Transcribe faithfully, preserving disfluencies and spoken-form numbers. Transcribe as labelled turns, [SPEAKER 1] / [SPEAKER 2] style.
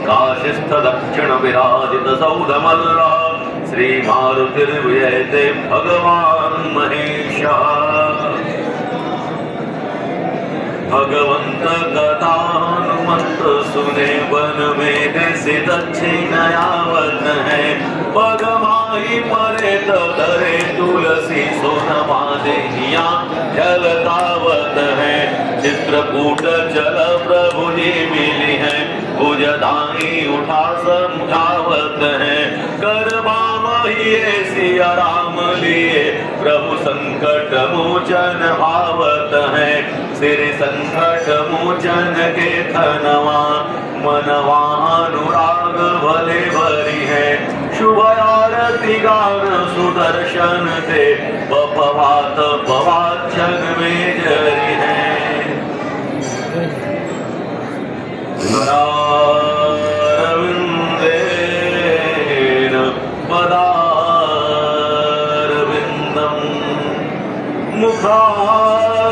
[SPEAKER 1] काशिस्थ दक्षिण विराजित सौधमल्ल श्री मारुतिर्विजयते भगवान महेश। भगवंत कथानुमंत सुने वन में से दक्षिणयावन है। पगमाही परे तरे तुलसी सोनमा देहिया जलतावत है। चित्रकूट जल प्रभु जी मिली है। भुजदाई उठा समझावत है। करवावही सिया राम लिए प्रभु संकट मोचन भावत है। सिर संकट मोचन के थनवा मनवा अनुराग भले भरी है। शुभ आरती गान सुदर्शन दे पपवात पवाचन में जरी है। अरविंदेन पदारविंदम मुखा